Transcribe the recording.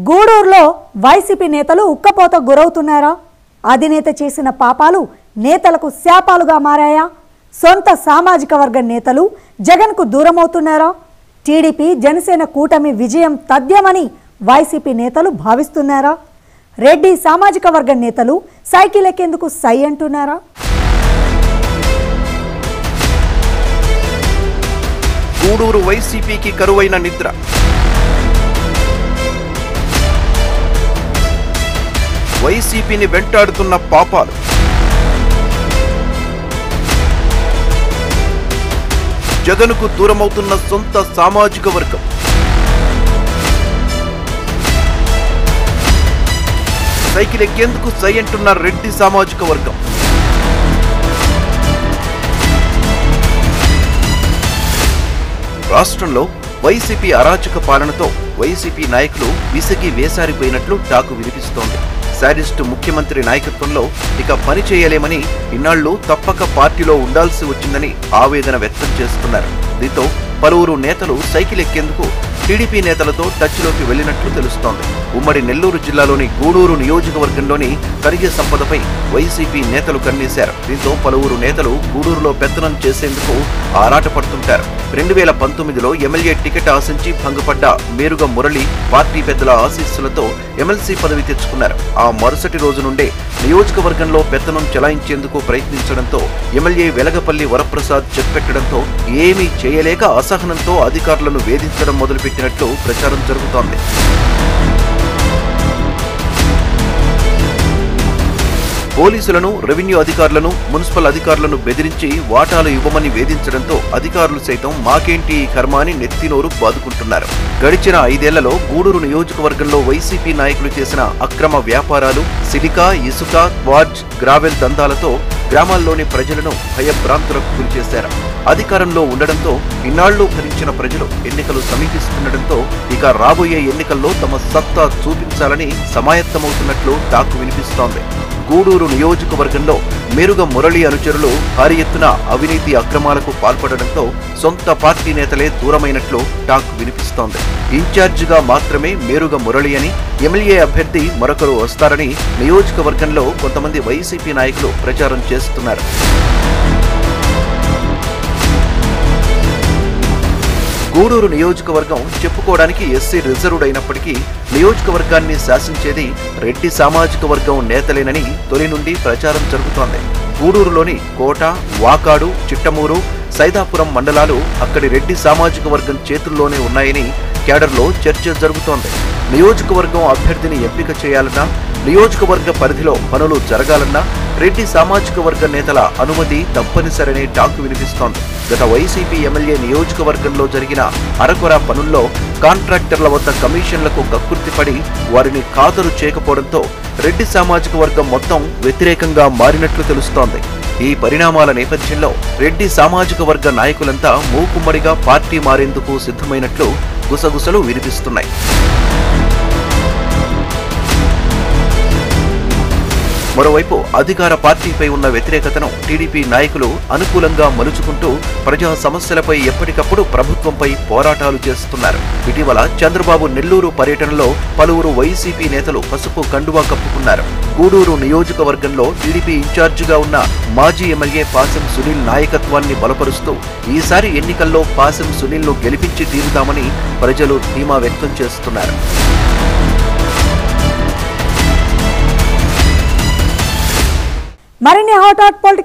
గూడూరులో వైసీపీ నేతలు ఉక్కపోత గురవుతున్నారా? అధినేత చేసిన పాపాలు నేతలకు శాపాలుగా మారాయా? సొంత సామాజిక వర్గ నేతలు జగన్కు దూరమవుతున్నారా? టీడీపీ జనసేన కూటమి విజయం తథ్యమని వైసీపీ నేతలు భావిస్తున్నారా? రెడ్డి సామాజిక వర్గ నేతలు సైకిల్ ఎక్కేందుకు సై అంటున్నారా? గూడూరు వైసీపీకి కరువైన నిద్ర. వైసీపీని వెంటాడుతున్న పాపాలు. జగన్కు దూరమవుతున్న సొంత సామాజిక వర్గం. సైకిల్ ఎక్కేందుకు సై అంటున్న రెడ్డి సామాజిక వర్గం. రాష్ట్రంలో వైసీపీ అరాచక పాలనతో వైసీపీ నాయకులు విసిగి వేసారిపోయినట్లు టాకు వినిపిస్తోంది. శాడిస్టు ముఖ్యమంత్రి నాయకత్వంలో ఇక పని చేయలేమని, ఇన్నాళ్లు తప్పక పార్టీలో ఉండాల్సి వచ్చిందని ఆవేదన వ్యక్తం చేస్తున్నారు. దీంతో పలువురు నేతలు సైకిల్ ఎక్కేందుకు టీడీపీ నేతలతో టచ్లోకి వెళ్లినట్లు తెలుస్తోంది. ఉమ్మడి నెల్లూరు జిల్లాలోని గూడూరు నియోజకవర్గంలోని ఖనిజ సంపదపై వైసీపీ నేతలు కన్నేశారు. దీంతో పలువురు నేతలు గూడూరులో పెత్తనం చేసేందుకు ఆరాటపడుతుంటారు. 2019లో ఎమ్మెల్యే టికెట్ ఆశించి భంగపడ్డ మేరుగ మురళి పార్టీ పెద్దల ఆశీస్సులతో ఎమ్మెల్సీ పదవి తెచ్చుకున్నారు. ఆ మరుసటి రోజు నుండే నియోజకవర్గంలో పెత్తనం చెలాయించేందుకు ప్రయత్నించడంతో ఎమ్మెల్యే వెలగపల్లి వరప్రసాద్ చెప్పెట్టడంతో ఏమీ చేయలేక అసహనంతో అధికారులను వేధించడం మొదలుపెట్టినట్లు ప్రచారం జరుగుతోంది. పోలీసులను, రెవెన్యూ అధికారులను, మున్సిపల్ అధికారులను బెదిరించి వాటాలు ఇవ్వమని వేధించడంతో అధికారులు సైతం మాకేంటి ఈ కర్మ అని నెత్తినోరు బాదుకుంటున్నారు. గడిచిన 5 ఏళ్లలో గూడూరు నియోజకవర్గంలో వైసీపీ నాయకులు చేసిన అక్రమ వ్యాపారాలు, సిలికా, ఇసుక, క్వార్జ్, గ్రావెల్ దందాలతో గ్రామాల్లోని ప్రజలను భయభ్రాంతులకు గురిచేశారు. అధికారంలో ఉండడంతో ఇన్నాళ్లు భరించిన ప్రజలు ఎన్నికలు సమీపిస్తుండటంతో ఇక రాబోయే ఎన్నికల్లో తమ సత్తా చూపించాలని సమాయత్తమవుతున్నట్లు టాకు వినిపిస్తోంది. గూడూరు నియోజకవర్గంలో మేరుగ మురళి అనుచరులు భారీ ఎత్తున అవినీతి అక్రమాలకు పాల్పడడంతో సొంత పార్టీ నేతలే దూరమైనట్లు టాక్ వినిపిస్తోంది. ఇన్ఛార్జిగా మాత్రమే మేరుగ మురళి అని, ఎమ్మెల్యే అభ్యర్థి మరొకరు వస్తారని నియోజకవర్గంలో కొంతమంది వైసీపీ నాయకులు ప్రచారం చేస్తున్నారు. గూడూరు నియోజకవర్గం చెప్పుకోవడానికి ఎస్సీ రిజర్వ్డ్ అయినప్పటికీ నియోజకవర్గాన్ని శాసించేది రెడ్డి సామాజిక వర్గం నేతలేనని తొలి నుండి ప్రచారం జరుగుతోంది. గూడూరులోని కోట, వాకాడు, చిట్టమూరు, సైదాపురం మండలాలు అక్కడి రెడ్డి సామాజిక వర్గం చేతుల్లోనే ఉన్నాయని క్యాడర్లో చర్చ జరుగుతోంది. నియోజకవర్గం అభ్యర్థిని ఎంపిక చేయాలన్నా, నియోజకవర్గ పరిధిలో పనులు జరగాలన్నా రెడ్డి సామాజిక వర్గ నేతల అనుమతి తప్పనిసరనే టాకు వినిపిస్తోంది. గత వైసీపీ ఎమ్మెల్యే నియోజకవర్గంలో జరిగిన అరకొర పనుల్లో కాంట్రాక్టర్ల వద్ద కమిషన్లకు కక్కుర్తిపడి వారిని ఖాతరు చేయకపోవడంతో రెడ్డి సామాజిక వర్గం మొత్తం వ్యతిరేకంగా మారినట్లు తెలుస్తోంది. ఈ పరిణామాల నేపథ్యంలో రెడ్డి సామాజిక వర్గ నాయకులంతా మూకుమ్మడిగా పార్టీ మారేందుకు సిద్ధమైనట్లు గుసగుసలు వినిపిస్తున్నాయి. మరోవైపు అధికార పార్టీపై ఉన్న వ్యతిరేకతను టీడీపీ నాయకులు అనుకూలంగా మలుచుకుంటూ ప్రజా సమస్యలపై ఎప్పటికప్పుడు ప్రభుత్వంపై పోరాటాలు చేస్తున్నారు. ఇటీవల చంద్రబాబు నెల్లూరు పర్యటనలో పలువురు వైసీపీ నేతలు పసుపు కండువా కప్పుకున్నారు. గూడూరు నియోజకవర్గంలో టీడీపీ ఇన్ఛార్జిగా ఉన్న మాజీ ఎమ్మెల్యే పాసెం సునీల్ నాయకత్వాన్ని బలపరుస్తూ ఈసారి ఎన్నికల్లో పాసెం సునీల్ను గెలిపించి తీరుతామని ప్రజలు ధీమా వ్యక్తం చేస్తున్నారు. మరిన్ని హాట్